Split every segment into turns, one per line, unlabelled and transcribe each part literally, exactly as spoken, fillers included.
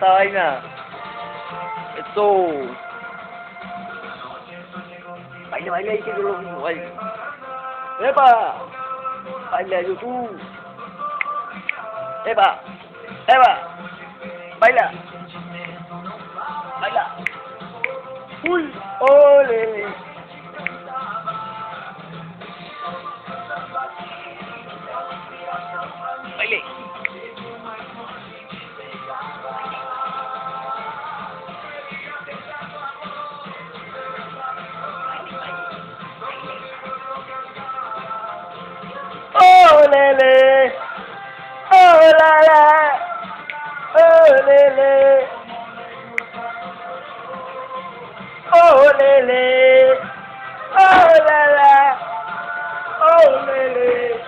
esta vaina. Esto. Baila, baila ahí que yo lo mismo, baila. ¡Epa! Baila YouTube. ¡Epa! ¡Epa! Baila. Baila. Uy, ole. Baile. Oh lele, oh la la, oh lele, oh lele, oh la la, oh lele.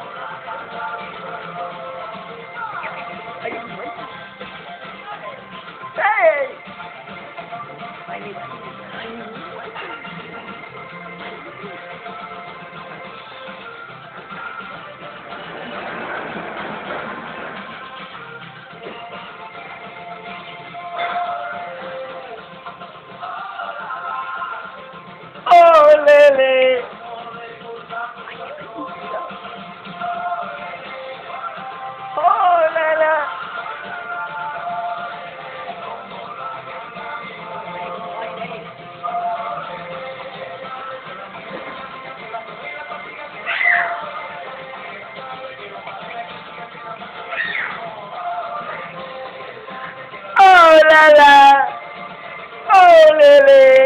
Hey. Oh lele. Oh la la. Oh la la. Oh lele.